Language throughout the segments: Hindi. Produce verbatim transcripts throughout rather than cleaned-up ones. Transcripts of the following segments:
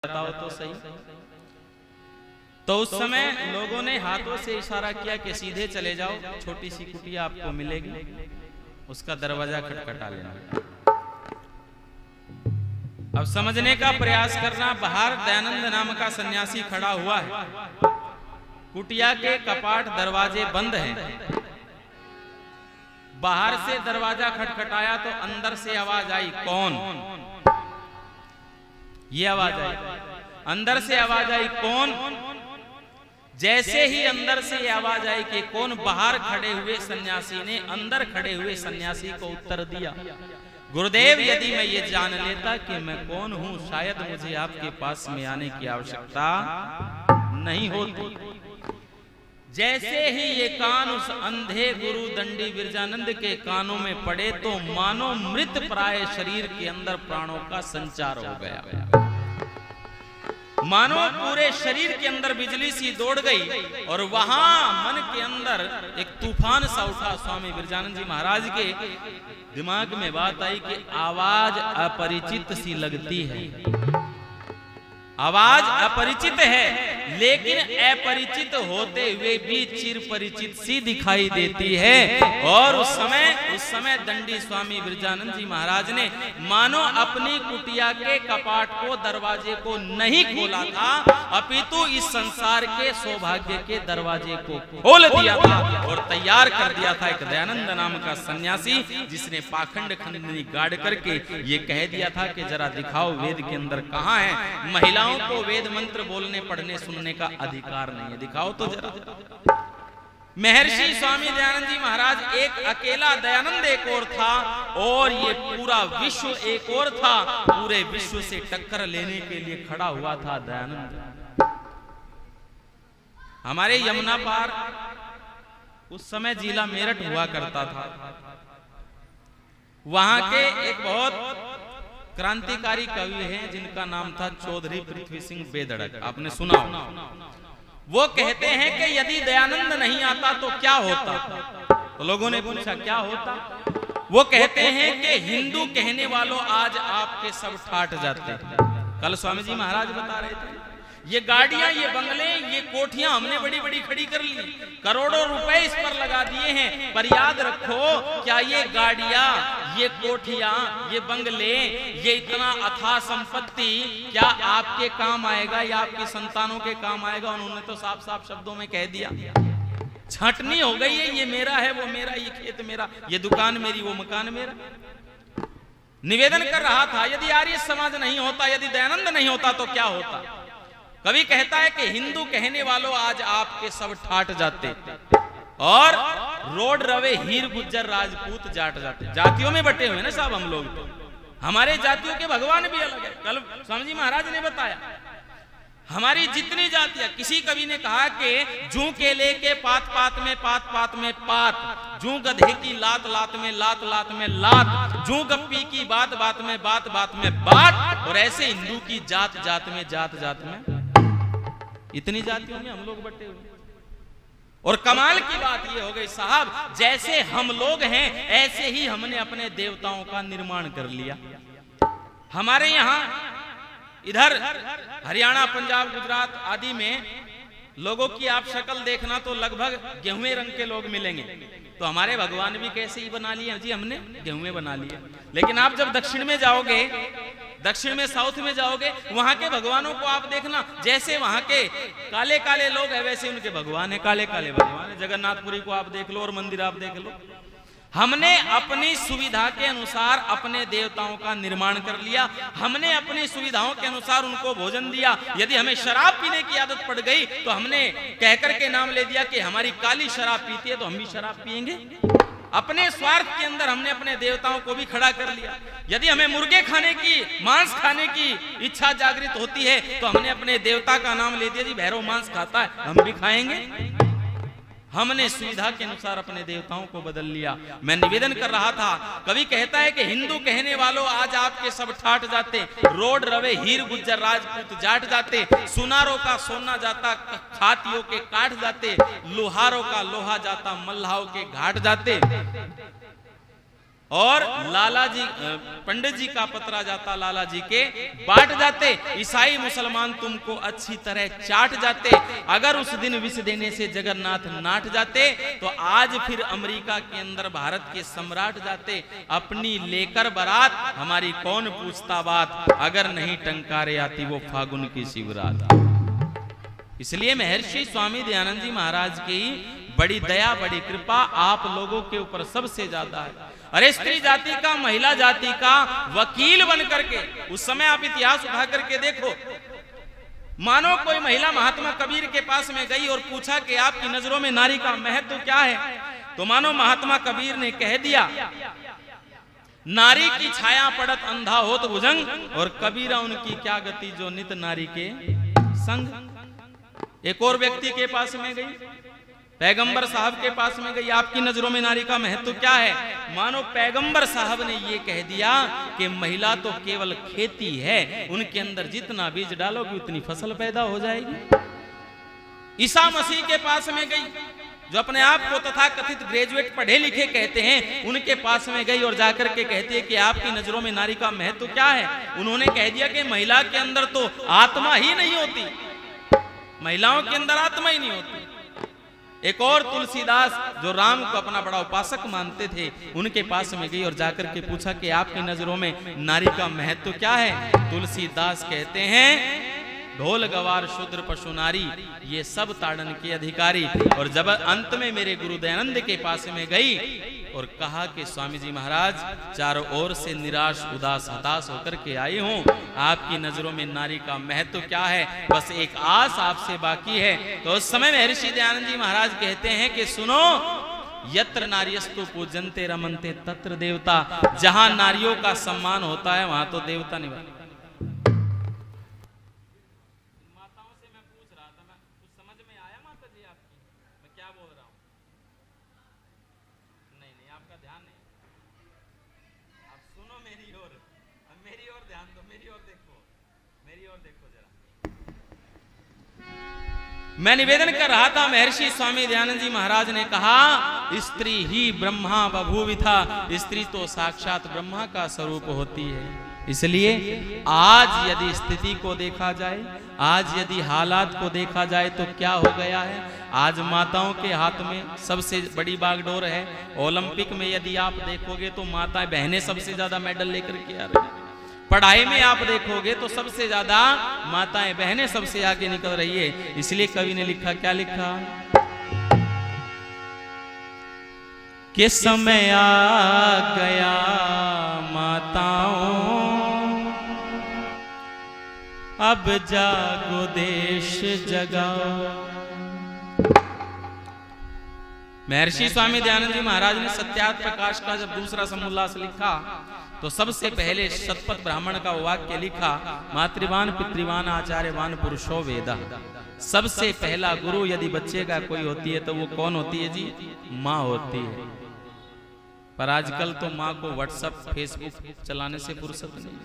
बताओ तो सही। तो उस समय लोगों ने हाथों से इशारा किया कि सीधे चले जाओ, छोटी सी कुटिया आपको मिलेगी, उसका दरवाजा खटखटा लेना। अब समझने का प्रयास करना, बाहर दयानंद नाम का सन्यासी खड़ा हुआ है, कुटिया के कपाट दरवाजे बंद हैं, बाहर से दरवाजा खटखटाया तो अंदर से आवाज आई, कौन? ये आवाज आई, अंदर से आवाज आई, कौन? जैसे ही अंदर से आवाज आई कि कौन, बाहर खड़े हुए सन्यासी ने अंदर खड़े हुए सन्यासी को उत्तर दिया, गुरुदेव यदि मैं ये जान लेता कि मैं कौन हूं, शायद मुझे आपके पास में आने की आवश्यकता नहीं होती। जैसे ही ये कान उस अंधे गुरु दंडी विरजानंद के कानों में पड़े तो मानो मृत प्राय शरीर के अंदर प्राणों का संचार हो गया, मानो पूरे शरीर के अंदर बिजली सी दौड़ गई और वहां मन के अंदर एक तूफान सा उठा। स्वामी विरजानंद जी महाराज के दिमाग में बात आई कि आवाज अपरिचित सी लगती है, आवाज अपरिचित है, लेकिन अपरिचित होते हुए भी चिर परिचित सी दिखाई देती है। और उस समय उस समय दंडी स्वामी विरजानंद जी महाराज ने मानो अपनी कुटिया के कपाट को, दरवाजे को नहीं खोला था, अपितु इस संसार के सौभाग्य के दरवाजे को खोल दिया था और तैयार कर दिया था। एक दयानंद नाम का सन्यासी जिसने पाखंड खंडनी गाड़ करके ये कह दिया था कि जरा दिखाओ वेद के अंदर कहां है, महिला को वेद मंत्र बोलने पढ़ने सुनने का अधिकार नहीं है, दिखाओ तो जरा। महर्षि स्वामी दयानंद जी महाराज एक अकेला दयानंद एक और था और ये पूरा विश्व एक और था, पूरे विश्व से टक्कर लेने के लिए खड़ा हुआ था दयानंद। हमारे यमुना पार उस समय जिला मेरठ हुआ करता था, वहां के एक बहुत क्रांतिकारी कवि हैं जिनका नाम था चौधरी पृथ्वी सिंह बेधड़क, आपने सुना होगा। वो कहते हैं कि यदि दयानंद नहीं आता तो क्या होता? तो लोगों ने पूछा क्या होता? वो कहते हैं कि हिंदू कहने वालों आज आपके सब ठाट जाते। कल स्वामी जी महाराज बता रहे थे, ये गाड़ियां, ये बंगले, ये कोठियां हमने बड़ी बड़ी खड़ी कर ली, करोड़ों रुपए इस पर लगा दिए हैं, पर याद रखो क्या ये गाड़ियां, ये कोठियां, ये बंगले, ये इतना अथाह संपत्ति क्या आपके काम आएगा या आपकी संतानों के काम आएगा? उन्होंने तो साफ साफ शब्दों में कह दिया, छाटनी हो गई है, ये मेरा है, वो मेरा, ये खेत मेरा, ये दुकान मेरी, वो मकान मेरा। निवेदन कर रहा था यदि आर्य समाज नहीं होता, यदि दयानंद नहीं होता तो क्या होता? कवि कहता है कि हिंदू कहने वालों आज आपके सब ठाट जाते और रोड रवे हीर गुज्जर राजपूत जाट जाते। जातियों में बटे हुए ना साहब हम लोग, तो हमारे जातियों के भगवान भी अलग है। कल स्वामी जी महाराज ने बताया हमारी जितनी जातियां, किसी कवि ने कहा कि जू केले के पात पात में पात पात में पात, जू गधे की लात लात में लात लात में लात, जू गप्पी की बात बात में बात बात में बात, और ऐसे हिंदू की जात जात में जात जात में, इतनी जातियों में हम लोग बटे हुए। और कमाल की बात ये हो गई साहब, जैसे हम लोग हैं ऐसे ही हमने अपने देवताओं का निर्माण कर लिया। हमारे यहाँ इधर हरियाणा, पंजाब, गुजरात आदि में लोगों की आप शक्ल देखना तो लगभग गेहूं रंग के लोग मिलेंगे, तो हमारे भगवान भी कैसे ही बना लिए जी, हमने गेहूं बना लिए। लेकिन आप जब दक्षिण में जाओगे, दक्षिण में साउथ में जाओगे, वहां के भगवानों को आप देखना, जैसे वहां के काले काले लोग हैं वैसे उनके भगवान है, काले काले भगवान है। जगन्नाथपुरी को आप देख लो और मंदिर आप देख लो। हमने अपनी सुविधा के अनुसार अपने देवताओं का निर्माण कर लिया, हमने अपनी सुविधाओं के अनुसार उनको भोजन दिया। यदि हमें शराब पीने की आदत पड़ गई तो हमने कहकर के नाम ले दिया कि हमारी काली शराब पीती है तो हम भी शराब पिएंगे। अपने स्वार्थ के अंदर हमने अपने देवताओं को भी खड़ा कर लिया। यदि हमें मुर्गे खाने की, मांस खाने की इच्छा जागृत होती है तो हमने अपने देवता का नाम ले दिया, जी भैरव मांस खाता है, हम भी खाएंगे। हमने सुविधा के अनुसार अपने देवताओं को बदल लिया। मैं निवेदन कर रहा था, कवि कहता है कि हिंदू कहने वालों आज आपके सब ठाट जाते, रोड रवे हीर गुज्जर राजपूत जाट जाते, सुनारों का सोना जाता, खातियों के काट जाते, लोहारों का लोहा जाता, मल्लाहों के घाट जाते। और लाला जी पंडित जी का पत्रा जाता लाला जी के बांट जाते, ईसाई मुसलमान तुमको अच्छी तरह चाट जाते। अगर उस दिन विष देने से जगन्नाथ नाट जाते तो आज फिर अमेरिका के अंदर भारत के सम्राट जाते। अपनी लेकर बारात हमारी कौन पूछता बात, अगर नहीं टंकारे आती वो फागुन की शिवरात। इसलिए महर्षि स्वामी दयानंद जी महाराज की बड़ी दया बड़ी कृपा आप लोगों के ऊपर सबसे ज्यादा है। अरे स्त्री जाति का महिला जाति का वकील बन करके, उस समय आप इतिहास उठा करके देखो, मानो कोई महिला महात्मा कबीर के पास में गई और पूछा कि आपकी नजरों में नारी का महत्व क्या है, तो मानो महात्मा कबीर ने कह दिया नारी की छाया पड़त अंधा होत भुजंग, और कबीरा उनकी क्या गति जो नित नारी के संग। एक और व्यक्ति के पास में गई, पैगंबर साहब के पास में गई, आपकी नजरों में नारी का महत्व क्या है। मानो पैगंबर साहब ने ये कह दिया कि महिला तो केवल खेती है, उनके अंदर जितना बीज डालोगे उतनी फसल पैदा हो जाएगी। ईसा मसीह के पास में गई, जो अपने आप को तथा कथित ग्रेजुएट पढ़े लिखे कहते हैं, उनके पास में गई और जाकर के कहती है कि आपकी नजरों में नारी का महत्व क्या है। उन्होंने कह दिया कि महिला के अंदर तो आत्मा ही नहीं होती, महिलाओं के अंदर आत्मा ही नहीं होती। एक और तुलसीदास जो राम को अपना बड़ा उपासक मानते थे, उनके पास में गई और जाकर के पूछा कि आपकी नजरों में नारी का महत्व क्या है। तुलसीदास कहते हैं ढोल गवार शूद्र पशु नारी ये सब ताड़न के अधिकारी। और जब अंत में मेरे गुरु दयानंद के पास में गई और कहा कि स्वामी जी महाराज चारों ओर से निराश उदास हताश होकर के आई हूं, आपकी नजरों में नारी का महत्व क्या है, बस एक आस आपसे बाकी है। तो उस समय महर्षि दयानंद जी महाराज कहते हैं कि सुनो, यत्र नार्यस्तु पूजन्ते रमन्ते तत्र देवता। जहां नारियों का सम्मान होता है वहां तो देवता निवास। मैं निवेदन कर रहा था, महर्षि स्वामी दयानंद जी महाराज ने कहा स्त्री ही ब्रह्मा बभूविथा, स्त्री तो साक्षात ब्रह्मा का स्वरूप होती है। इसलिए आज यदि स्थिति को देखा जाए, आज यदि हालात को देखा जाए तो क्या हो गया है। आज माताओं के हाथ में सबसे बड़ी बागडोर है। ओलंपिक में यदि आप देखोगे तो माताएं बहनें सबसे ज्यादा मेडल लेकर के आ रही है। पढ़ाई में आप देखोगे तो सबसे ज्यादा माताएं बहनें सबसे आगे निकल रही है। इसलिए कवि ने लिखा, क्या लिखा कि समय आ गया माताओं अब जागो देश जगाओ। महर्षि स्वामी दयानंद जी महाराज ने सत्यार्थ प्रकाश का जब दूसरा समोल्लास लिखा तो सबसे पहले शतपथ ब्राह्मण का वाक्य लिखा, मातृवान पितृवान आचार्यवान पुरुषो वेदा। सबसे पहला गुरु यदि बच्चे का कोई होती है तो वो कौन होती है जी? माँ होती है। पर आजकल तो माँ को व्हाट्सएप फेसबुक चलाने से फुर्सत नहीं।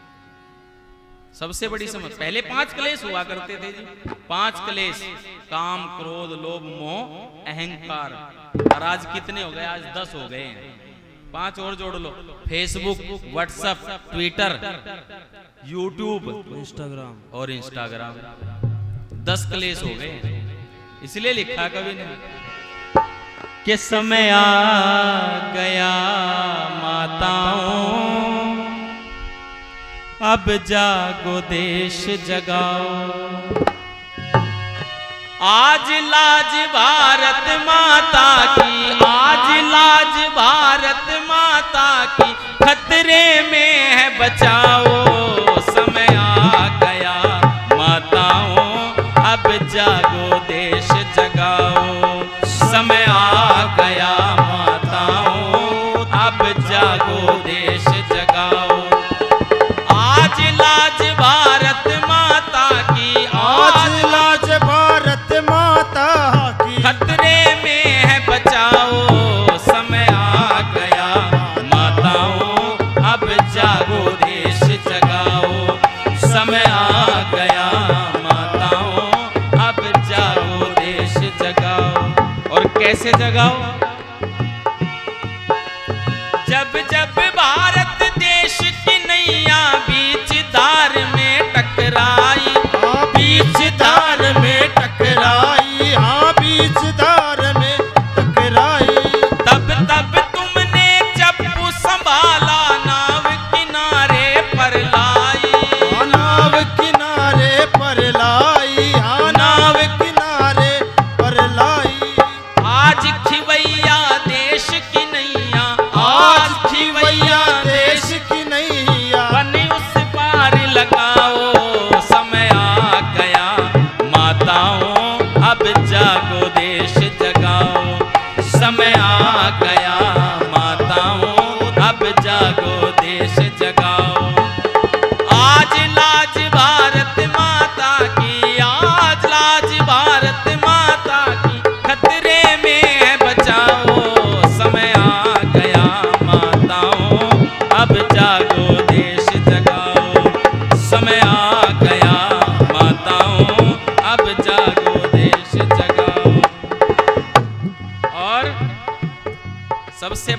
सबसे बड़ी समझ, पहले पांच क्लेश हुआ करते थे जी, पांच क्लेश, काम क्रोध लोभ मोह अहंकार। और आज कितने हो गए? आज दस हो गए हैं। पांच और जोड़ लो, Facebook, WhatsApp, Twitter, YouTube, Instagram और इंस्टाग्राम। दस क्लेश हो गए। इसलिए लिखा कवि ने कि समय आ गया माताओं अब जागो देश जगाओ। आज लाज भारत माता की, आज लाज भारत माता की खतरे में है बचाओ। समय आ गया माताओं अब जागो देश जगाओ। समय आ गया माताओं अब जागो देश जगाओ। आज लाज भारत माता की, आज लाज भारत माता की खतरे में है बचाओ। समय आ गया माताओं अब जागो देश जगाओ। समय आ गया माताओं अब जागो देश जगाओ। और कैसे जगाओ? जब जब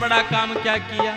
बड़ा काम क्या किया।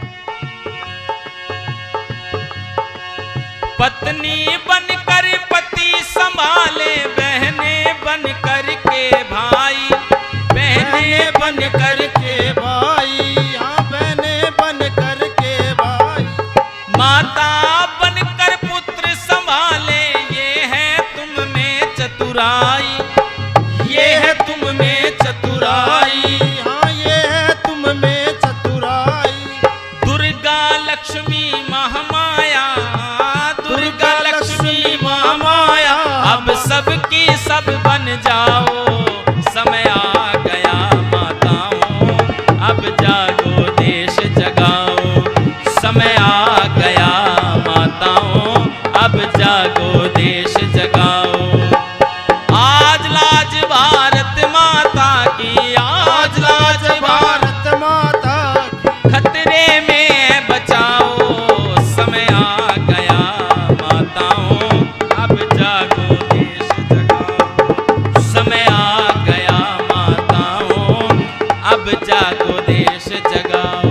पत्नी बनकर पति संभाले, बहने बनकर के भाई, बहने बनकर के भाई, हाँ बहने बनकर के भाई। माता बनकर पुत्र संभाले, ये है तुम में चतुराई, ये है तुम में चतुराई, हाँ ये है तुम में चतुराई। दुर्गा लक्ष्मी महामाया, दुर्गा लक्ष्मी महामाया, अब सबकी सब बन जाओ, समय आ गया माताओं, अब जागो देश जगाओ, समय आ गया माताओं, अब जागो देश जगाओ। आज लाज भारत माता की, आज लाज भारत माता की, खतरे में बचाओ, समय आ गया माताओं, अब जागो देश जगाओ, समय आ गया माताओं, अब जागो देश जगाओ।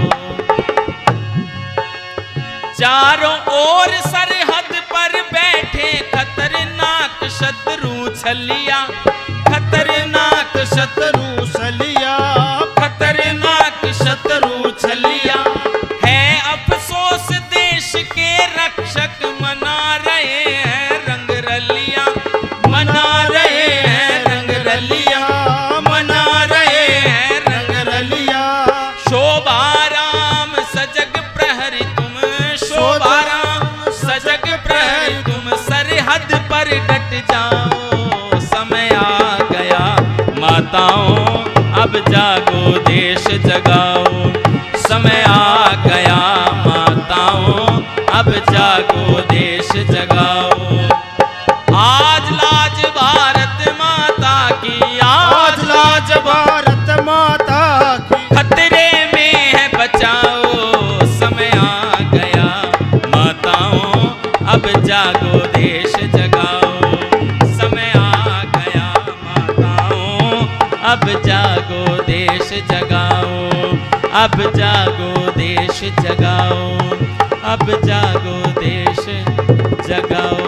चारों ओर सरहद पर बैठे खतरनाक शत्रु छलिया, खतरनाक शत्रु छलिया, खतरनाक शत्रु छलिया। है अफसोस देश के रक्षक मना रहे हैं रंग रलिया, मना रहे हैं रंग रलिया, मना रहे हैं रंग रलिया। शोभा राम सजग प्रहरी तुम, शोभा राम सजग प्रहरी तुम, सरहद पर डट जाओ, समय आ गया माताओं, अब जागो देश जगाओ, समय आ गया माताओं, अब जागो देश जगाओ। आज लाज भारत माता की, आज लाज भारत माता की, खतरे में है बचाओ, समय आ गया माताओं, अब जागो देश जगाओ, समय आ गया माताओं, अब जागो देश जगाओ, अब जागो देश जगाओ, अब जागो देश जगाओ।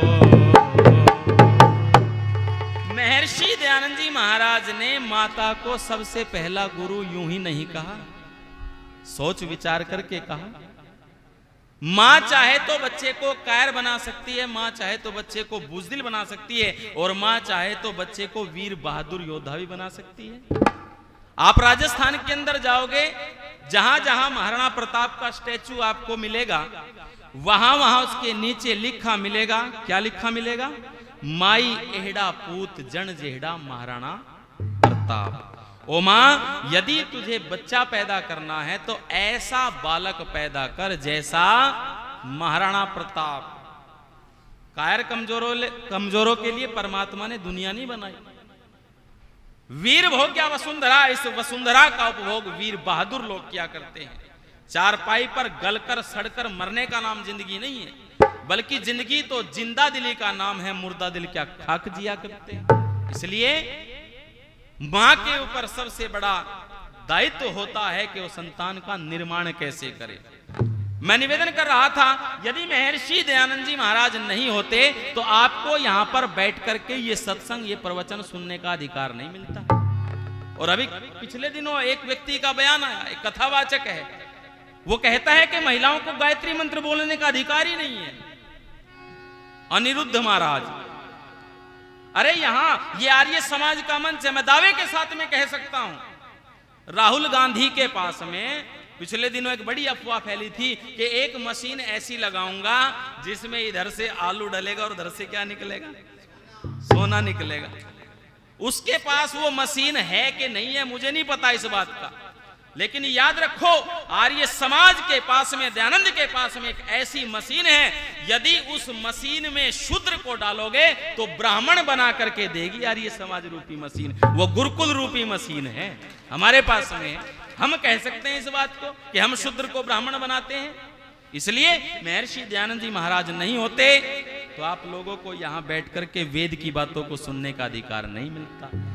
महर्षि दयानंद जी महाराज ने माता को सबसे पहला गुरु यूं ही नहीं कहा, सोच विचार करके कहा। माँ चाहे तो बच्चे को कायर बना सकती है, माँ चाहे तो बच्चे को बुजदिल बना सकती है, और माँ चाहे तो बच्चे को वीर बहादुर योद्धा भी बना सकती है। आप राजस्थान के अंदर जाओगे, जहां जहां महाराणा प्रताप का स्टैचू आपको मिलेगा, वहां वहां उसके नीचे लिखा मिलेगा, क्या लिखा मिलेगा? माई एहड़ा पूत जन जेहड़ा महाराणा प्रताप। ओ मां, यदि तुझे बच्चा पैदा करना है तो ऐसा बालक पैदा कर जैसा महाराणा प्रताप। कायर कमजोरों कमजोरों के लिए परमात्मा ने दुनिया नहीं बनाई। वीर भोग क्या वसुंधरा, इस वसुंधरा का उपभोग वीर बहादुर लोग किया करते हैं। चारपाई पर गलकर सड़कर मरने का नाम जिंदगी नहीं है, बल्कि जिंदगी तो जिंदा दिली का नाम है। मुर्दा दिल क्या खाक जिया करते हैं। इसलिए मां के ऊपर सबसे बड़ा दायित्व होता है कि वो संतान का निर्माण कैसे करे। मैं निवेदन कर रहा था, यदि महर्षि दयानंद जी महाराज नहीं होते तो आपको यहां पर बैठ करके ये सत्संग, ये प्रवचन सुनने का अधिकार नहीं मिलता। और अभी पिछले दिनों एक व्यक्ति का बयान आया, एक कथावाचक है, वो कहता है कि महिलाओं को गायत्री मंत्र बोलने का अधिकार ही नहीं है। अनिरुद्ध महाराज, अरे यहां ये आर्य समाज का मंच है, मैं दावे के साथ में कह सकता हूं। राहुल गांधी के पास में पिछले दिनों एक बड़ी अफवाह फैली थी कि एक मशीन ऐसी लगाऊंगा जिसमें इधर से आलू डलेगा और उधर से क्या निकलेगा? सोना निकलेगा। उसके पास वो मशीन है कि नहीं है मुझे नहीं पता इस बात का, लेकिन याद रखो, आर्य समाज के पास में, दयानंद के पास में एक ऐसी मशीन है, यदि उस मशीन में शूद्र को डालोगे तो ब्राह्मण बना करके देगी। आर्य समाज रूपी मशीन, वो गुरुकुल रूपी मशीन है हमारे पास में। हम कह सकते हैं इस बात को कि हम शूद्र को ब्राह्मण बनाते हैं। इसलिए महर्षि दयानंद जी महाराज नहीं होते तो आप लोगों को यहां बैठ करके वेद की बातों को सुनने का अधिकार नहीं मिलता।